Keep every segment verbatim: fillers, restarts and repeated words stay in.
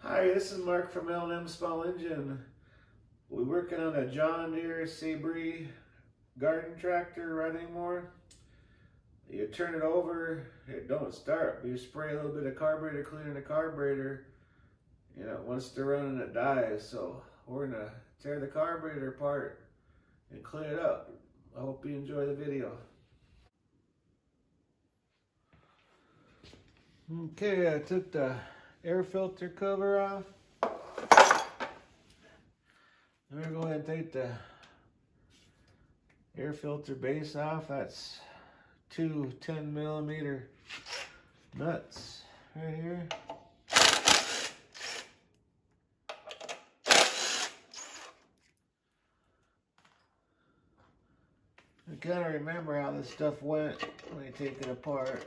Hi, this is Mark from L and M Small Engine. We're working on a John Deere Sabre garden tractor riding mower. You turn it over, it don't start, but you spray a little bit of carburetor cleaner in the carburetor. You know, once they're running, it dies. So we're gonna tear the carburetor apart and clean it up. I hope you enjoy the video. Okay, I took the air filter cover off. I'm gonna go ahead and take the air filter base off. That's two ten millimeter nuts right here. I gotta remember how this stuff went when you take it apart.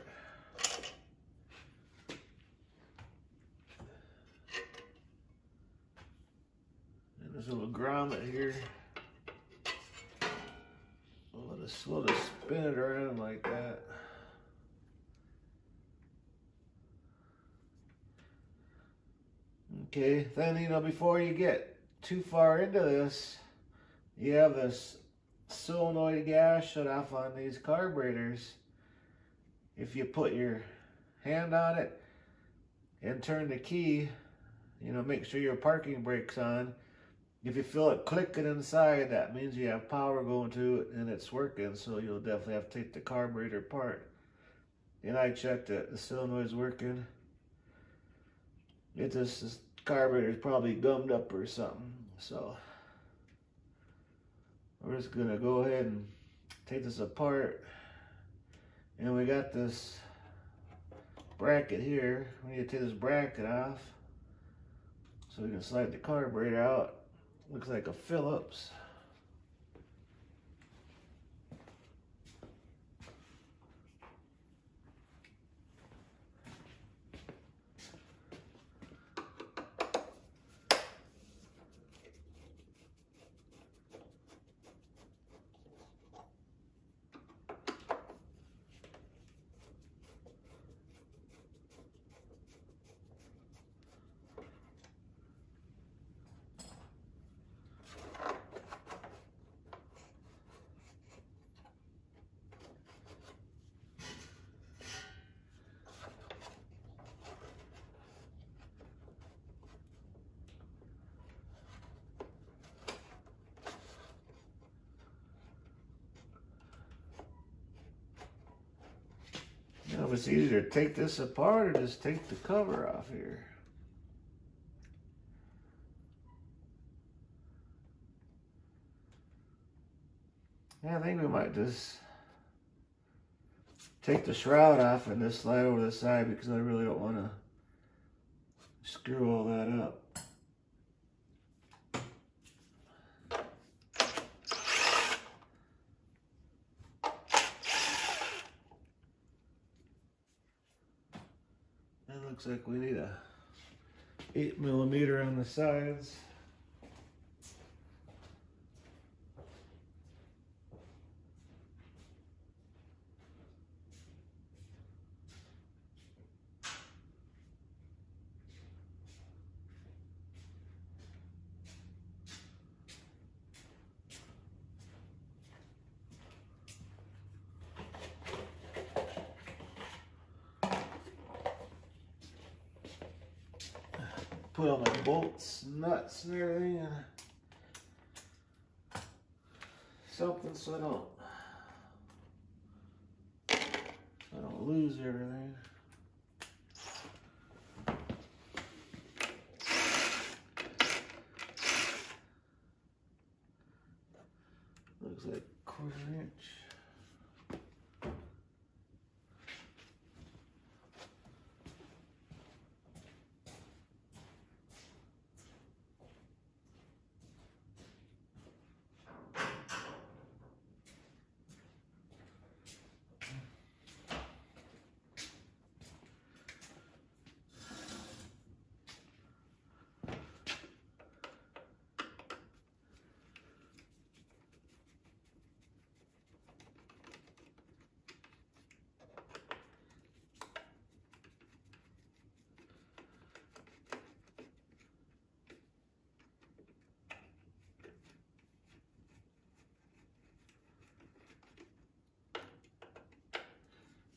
And there's a little grommet here. We'll just, we'll just spin it around like that. Okay, then, you know, before you get too far into this, you have this solenoid gas shut off on these carburetors. If you put your hand on it and turn the key, you know, make sure your parking brake's on. If you feel it clicking inside, that means you have power going to it and it's working, so you'll definitely have to take the carburetor apart. And I checked it, the solenoid's working. It just, this carburetor's probably gummed up or something, so we're just gonna go ahead and take this apart. And we got this bracket here. We need to take this bracket off so we can slide the carburetor out. Looks like a Phillips. You know, it's easier to take this apart or just take the cover off here. Yeah, I think we might just take the shroud off and just slide over the side because I really don't want to screw all that up. Looks like we need a eight millimeter on the sides. Put all my bolts, nuts, and everything, and something so I don't, so I don't lose everything. Looks like a quarter inch.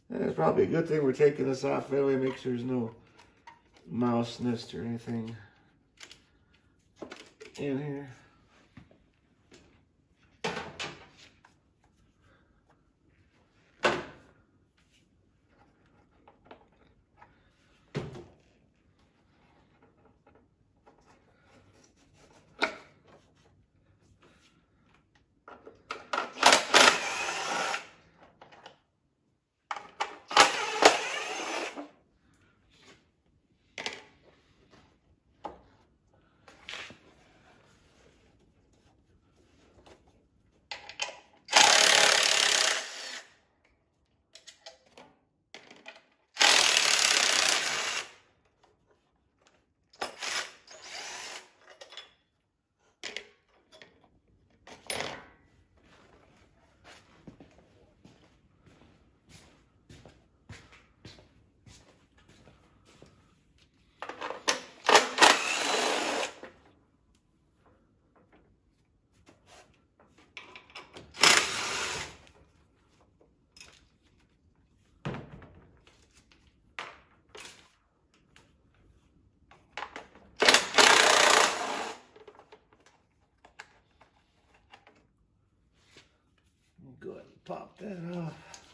And it's probably a good thing we're taking this off that way, make sure there's no mouse nest or anything in here. Go ahead and pop that off.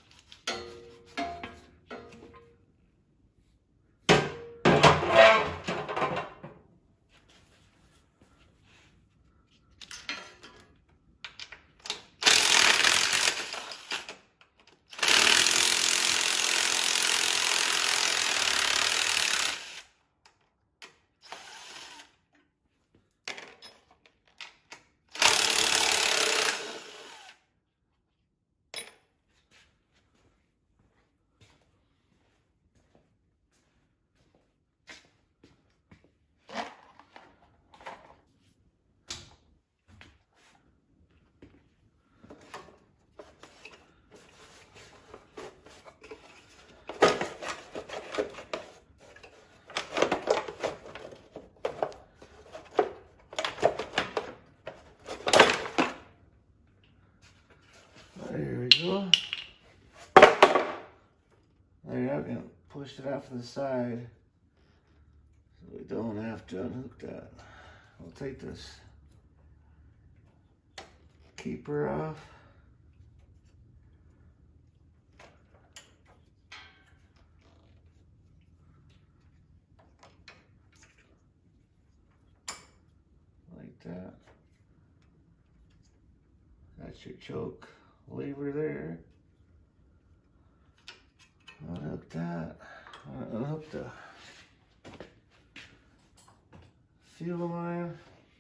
There we go. There you go. I'm gonna push it off to the side so we don't have to unhook that. We'll take this keeper off. Like that. That's your choke lever there. Unhook that. Unhook the fuel line.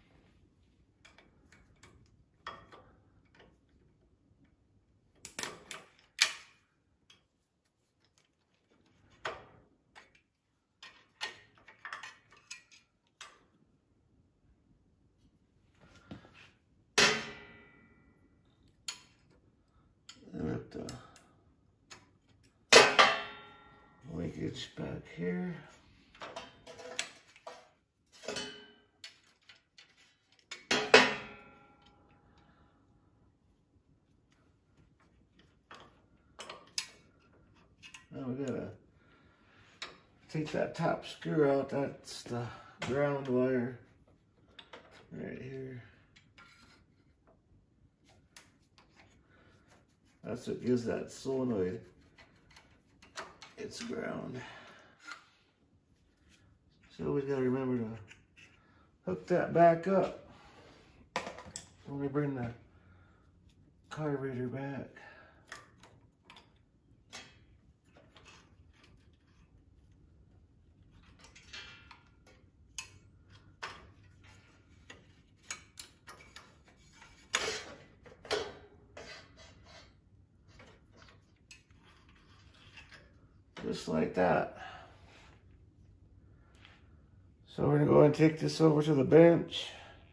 Unhook the linkage back here. Now we gotta take that top screw out. That's the ground wire right here. That's what gives that solenoid its ground. So we gotta remember to hook that back up when we bring the carburetor back. Just like that. So we're gonna go and take this over to the bench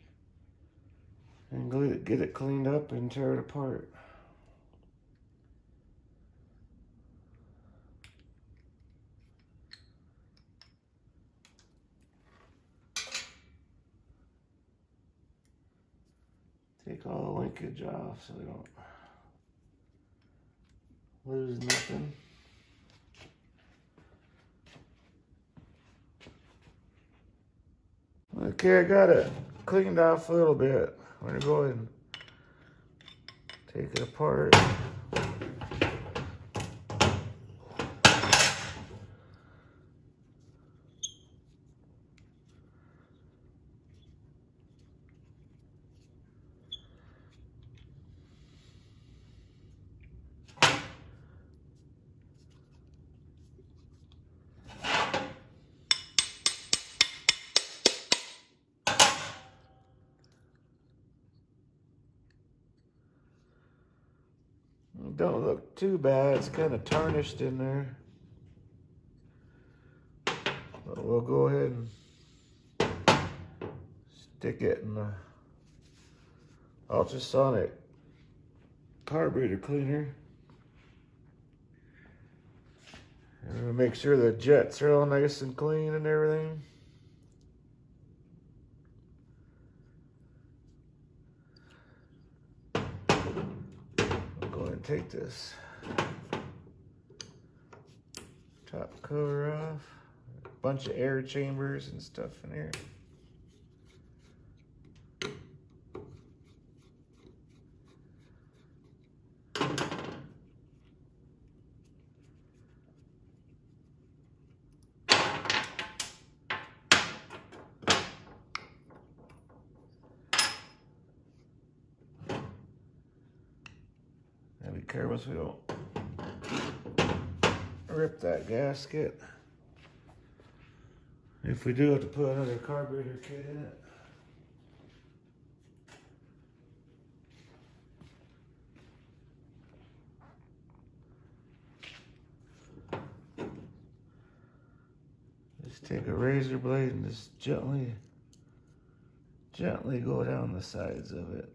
and get it cleaned up and tear it apart. Take all the linkage off so we don't lose nothing. Okay, I got it cleaned off a little bit. I'm gonna go ahead and take it apart. Don't look too bad. It's kind of tarnished in there. But we'll go ahead and stick it in the ultrasonic carburetor cleaner. And we'll make sure the jets are all nice and clean and everything. Take this top cover off. A bunch of air chambers and stuff in here. Be careful so we don't rip that gasket. If we do have to put another carburetor kit in it. Just take a razor blade and just gently, gently go down the sides of it.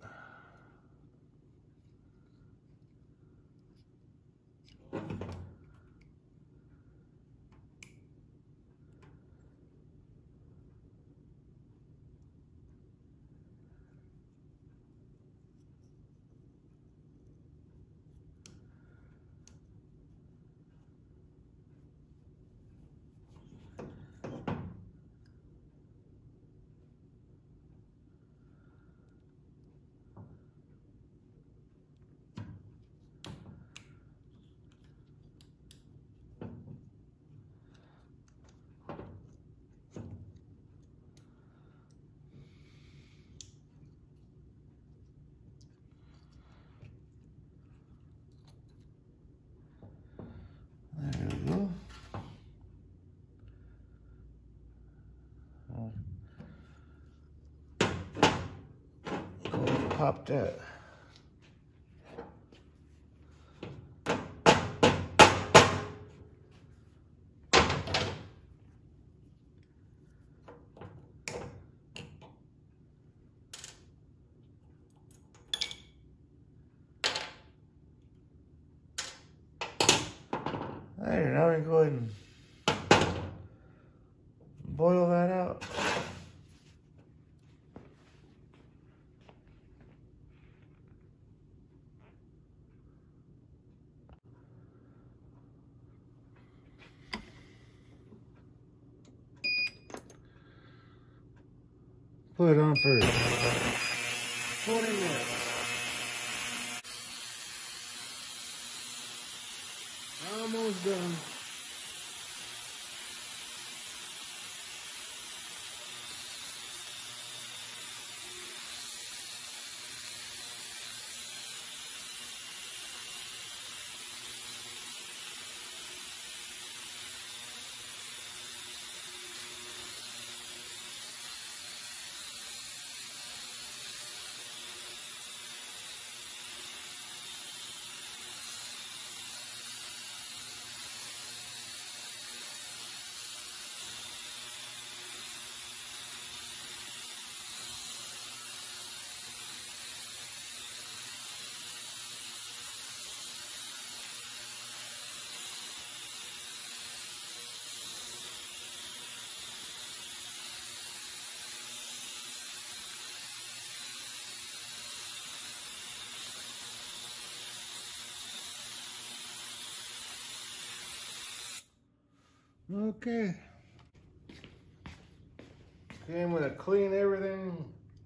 There we go. Go and pop that. There, now we can go ahead and boil that out. Put it on for twenty minutes. Almost done. Okay. Okay, I'm gonna clean everything.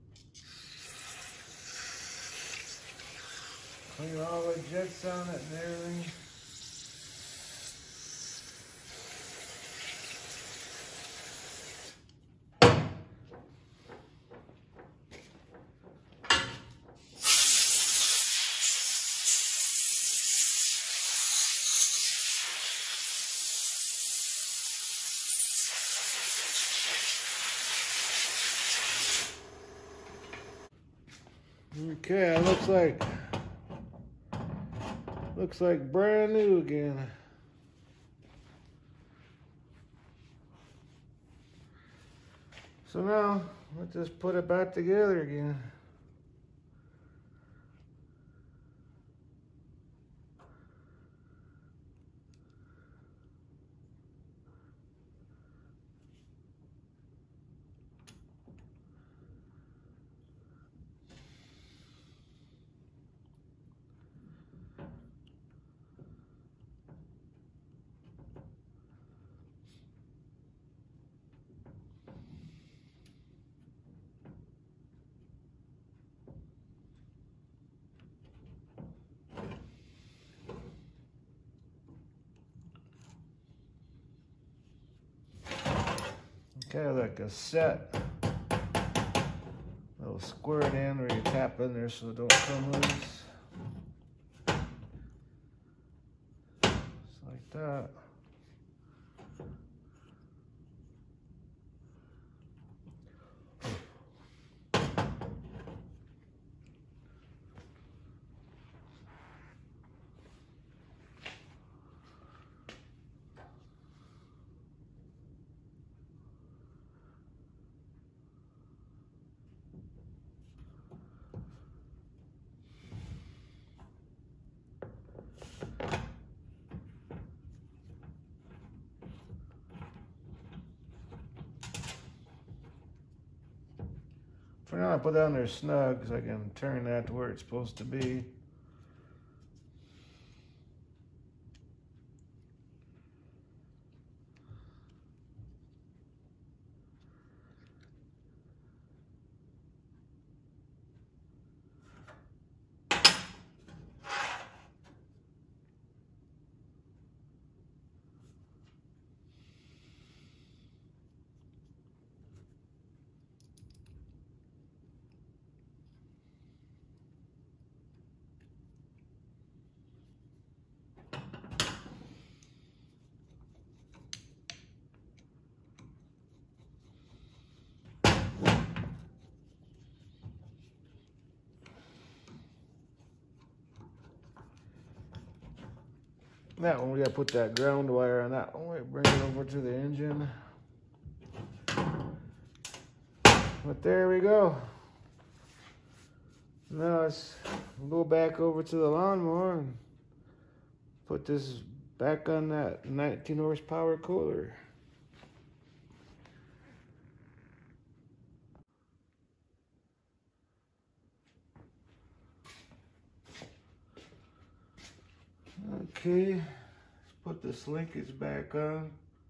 Clean all the jets on it and everything. Okay, it looks like looks like brand new again. So now let's just put it back together again. Okay, like a set little square end where you tap in there so it don't come loose. Just like that. For now, I put that on there snug because I can turn that to where it's supposed to be. That one, we gotta put that ground wire on that one, bring it over to the engine. But there we go. Now let's go back over to the lawnmower and put this back on that nineteen horsepower cooler. Okay, let's put this linkage back on.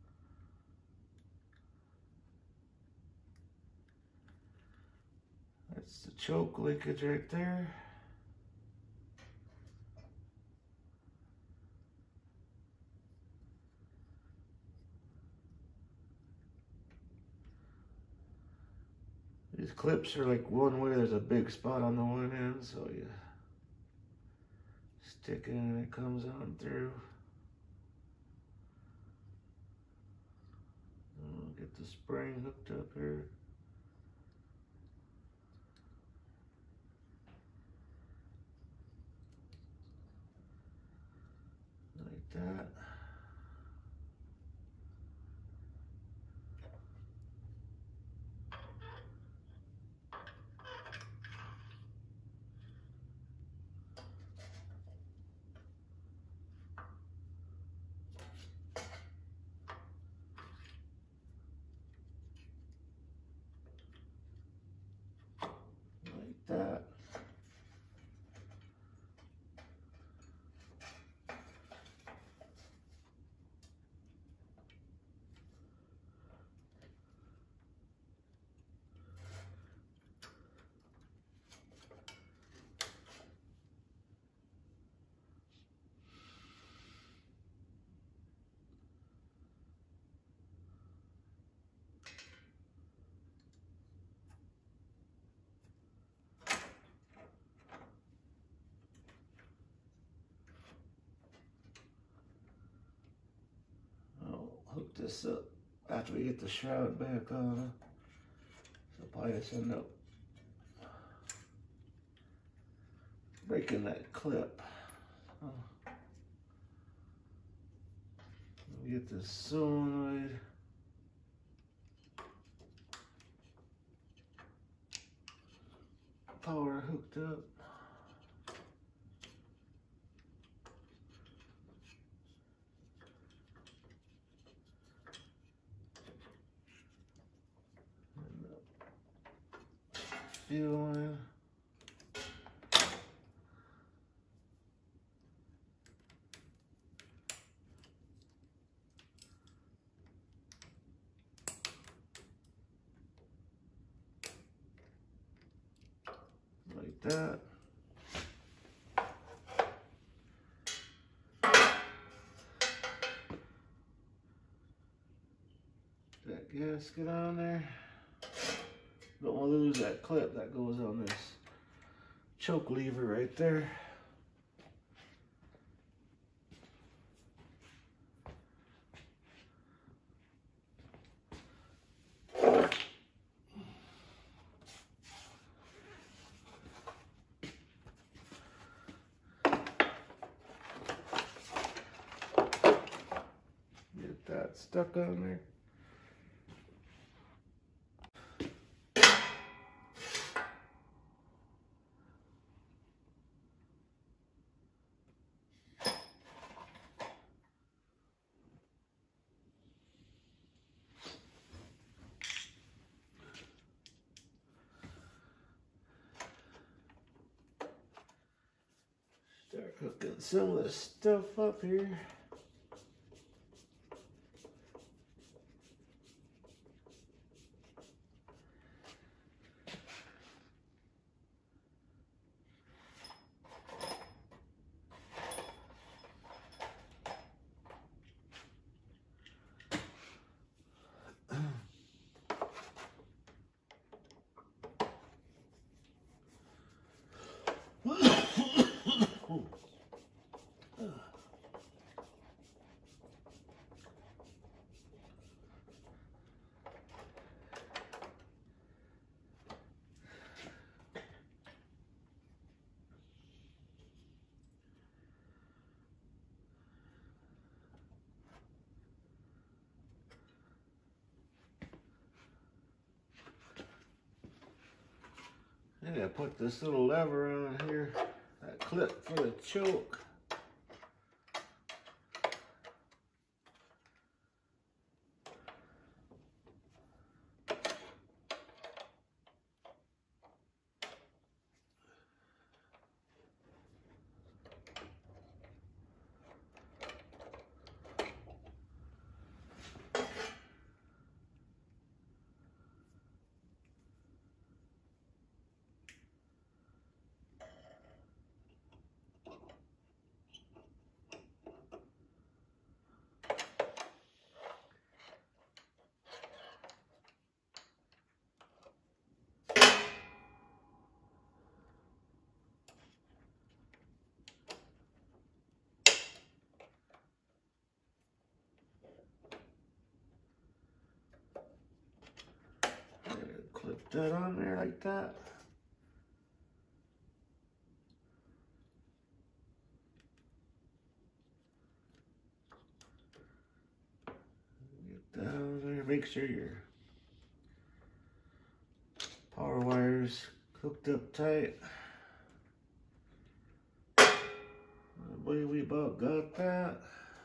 That's the choke linkage right there. These clips are like one way, there's a big spot on the one end, so you stick it in and it comes on through. I'll get the spring hooked up here. Like that. That. this up after we get the shroud back on. So probably just end up breaking that clip. Oh. We get the solenoid. Power hooked up. Fueling. Like that. That gasket on there. Don't want to lose that clip that goes on this choke lever right there. Get that stuck on there. Start hooking some of this stuff up here. And I put this little lever on here, that clip for the choke. Clip that on there like that. Get that on there. Make sure your power wires hooked up tight. I believe we about got that.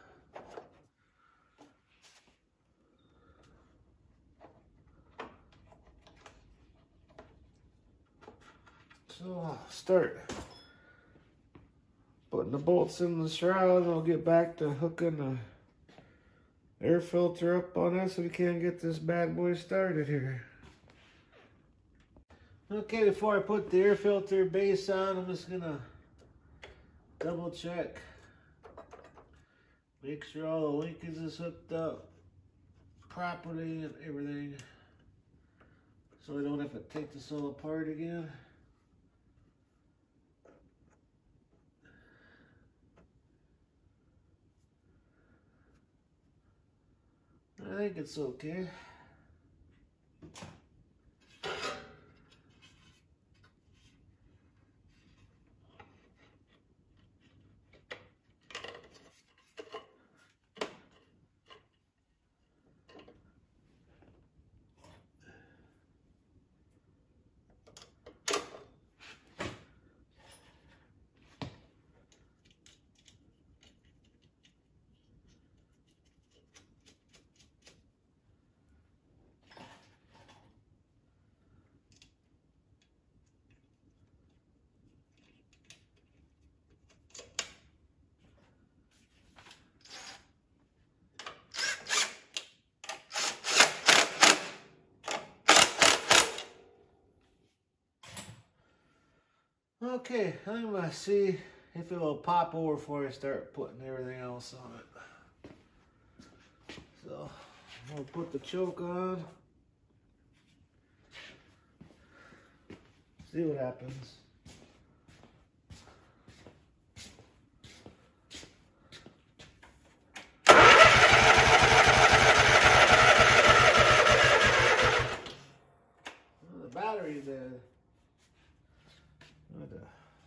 So I'll start putting the bolts in the shroud, and I'll get back to hooking the air filter up on this so we can get this bad boy started here. Okay, before I put the air filter base on, I'm just gonna double check. Make sure all the linkage is hooked up properly and everything, so I don't have to take this all apart again. think it's okay. Okay, I'm gonna see if it will pop over before I start putting everything else on it. So, I'm gonna put the choke on. See what happens. Well, the battery's dead. I'm gonna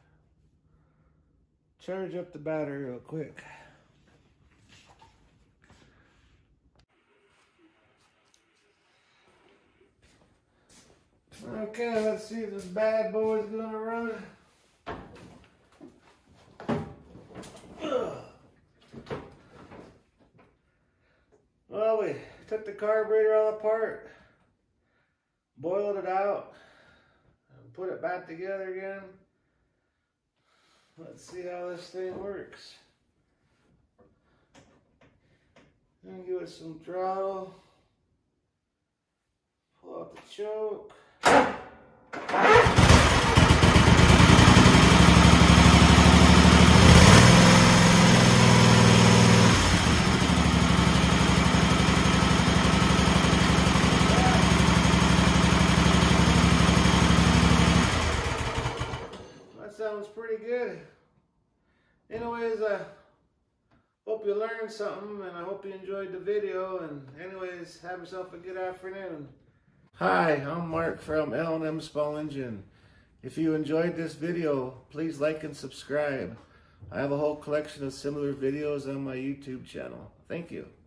charge up the battery real quick. Okay, let's see if this bad boy's gonna run. Well, we took the carburetor all apart, boiled it out, and put it back together again. Let's see how this thing works. And give it some throttle. Pull out the choke. That sounds pretty good. Anyways, I hope you learned something, and I hope you enjoyed the video. And anyways, have yourself a good afternoon. Hi, I'm Mark from L and M Small Engine. If you enjoyed this video, please like and subscribe. I have a whole collection of similar videos on my YouTube channel. Thank you.